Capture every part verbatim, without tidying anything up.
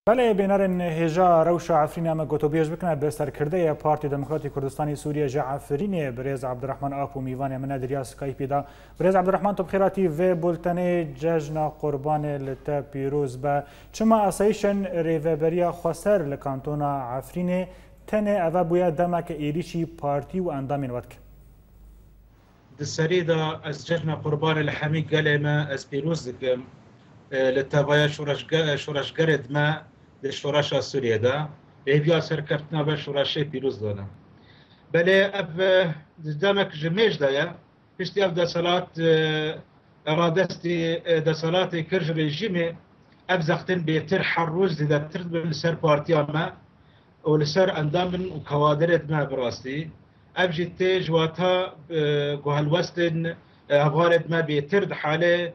بله بینرن هجا روشا عفرین اما گوتو بیش بکنه به سرکرده پارتی دموکراتی کردستانی سوریه جعفرینی برز عبدالرحمن آپو میوان من دریا سکایپی دا برز عبدالرحمن تو بخیراتی و بولتنه جشن قربان لتا پیروز با چما اسایشن ریوبریا خسر لکانتونا عفرین تنه اوه بویا دمک ایریشی پارتی و اندامین ودک السريدة از جشن قربان الحمي قال ما از بيروز دكم للتابعية شورش شورش قرد ما للشورش السورية دا بيبيا سركرتنا بشورشي بيروز دانا بله اب دامك جميش دايا بشتي اب دا صلاة ارادستي دا صلاة كرج ريجيمي اب زختن بيتر حروز دا ترد لسر بارتيا ما ولسر اندامن وكوادرت ما براستي ابجت جواتها جوهالوستن هفالد ما بيترد حاله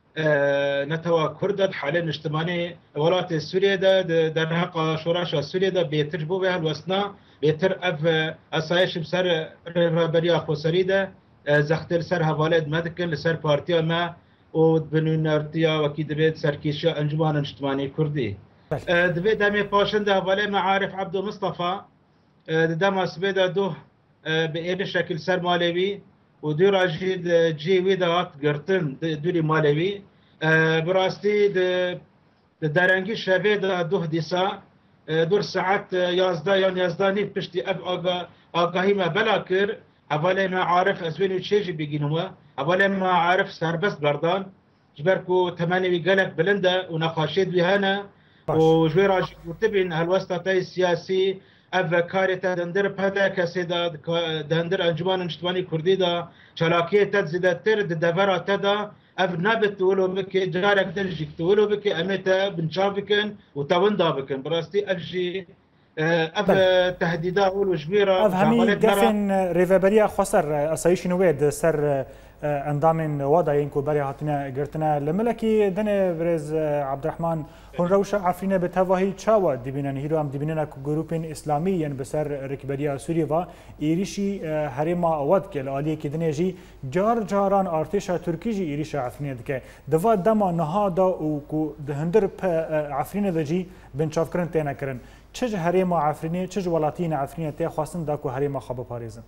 نتوا كردد حاله اجتماعي ولات سوريا دا درهق شوراشا سوريا دا بيترجبوا بها الوسنا بيتر اف اسايش بسر ربريا خسري دا زختر سر هفالد ما دكن لسر بارتيا ما وبنونرتيا وكيد بيت سركيشا انجمان اجتماعي كردي دبي دامي باشن دا هفالي معارف عبد مصطفى دام اسبيدا دو بأي شكل سر مالوي ودور أجيد جي ويدات قرطن دوري مالوي براستي درنجي شبه دا دوه ديسا دور ساعات يازدا يان يازداني بشتي أب آقا آقاهي ما بلاكر أولي ما عارف أزويني تشيجي بيجينوا أولي ما عارف سربست بردان جبركو تماني بيقالك بلندا ونقاشيد بيهانا وجوير أجيد مرتبين هالوسطة السياسي اف کارتا دندر پدا کسی دا دندر انجمن اجتماعی کردی دا چلاکی تد زیادتر ددورا تدا اف نبت ولو بك جارك ترجيك ولو بك امتا بنشافكن وتوندا بكن براستي افجي اف تهديدا ولو جبيره اف همي دفن ريفابريا خسر اسايش نويد سر اندام وضع ينكو بري هاتنا قرتنا لملكي دني برز عبدالرحمن هون روشا عفرين بتواهي تشاوا دبينن هيرو ام دبينن جروبين اسلامي بسر ركبريا سوريا و ايريشي هريما اود كل عليه كدني جي جار جاران ارتشا تركيجي ايريشا عفرين دك دفا دما نهادا و دهندر عفرين دجي بنشاف كرن تينا كرن چج هريما عفرين چج ولاتين عفرين تي خاصن داكو هريما خب باريزن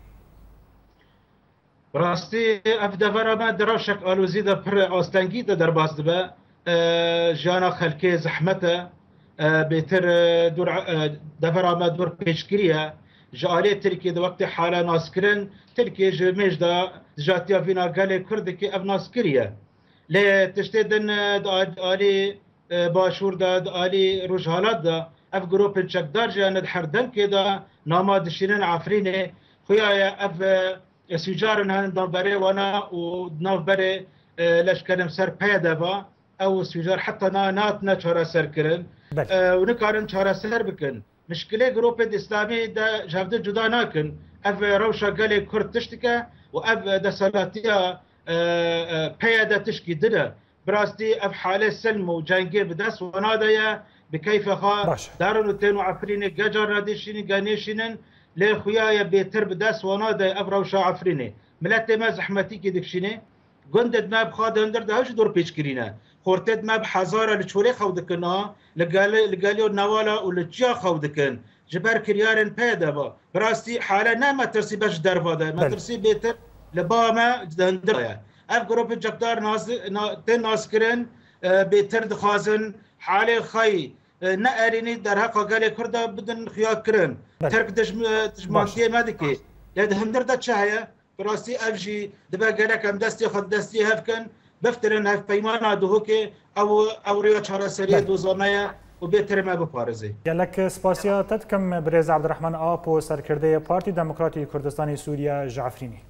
راستی اف دفرا ما دروشك آلوزی دا پر آستنگی دا در باز دبا جانا خلکی زحمته بهتر دور دفرا ما دور پیشگیریه جالی ترکی دا وقت حالا ناسکرن ترکی جمیش دا جاتیا فينا قال کرد که اف ناسکریه لی تشتیدن دا آلی باشور دا آلی روجهالات دا اف گروپ چکدار جاند حردن که دا نامادشینن عفرینه خویا اف سوجارن هن نوبري وانا ونوبري ليش كلام سر بيدفا او سوجار حتى نا ناتنا شهر سر كرن ونكارن شهر سر بكن مشكله جروب الاسلامي دا جافد جدا ناكن اف روشا قالي كرد تشتكى واف دسالاتيا بيدا تشكي دنا براستي اف حاله سلم وجانجي بدس ونادايا بكيف خا دارن تنو عفرين جاجر راديشين غانيشين لي خويا بيتر بداس ونادا ابرا وشا عفريني ملات ما زحمتي كي دكشيني قندد ما بخاد اندر دهش دور بيشكرينا خورتد ما بحزاره لتشوري خودكنا لقال لقاليو نوالا ولتجا خودكن جبر كريارن بيدا براستي حاله نا ما ترسي باش درفادا ما ترسي بيتر لباما دندر اف جروب جقدار ناس تن ناسكرن بيتر دخازن حاله خي نأريني در حقا قالي كردا بدن خيار كرن ترك دش دشمانتي ما دكي يد هندر دا تشاهيا براسي افجي دبا قالك ام دستي خد دستي هفكن بفترن هف بيمانا دوهوكي او او ريو شهر سريد وزونايا وبيتر ما ببارزي قالك سباسيا تتكم برز عبدالرحمن آپو سرکرده پارتی دموکراتی کردستانی سوریا جعفرینی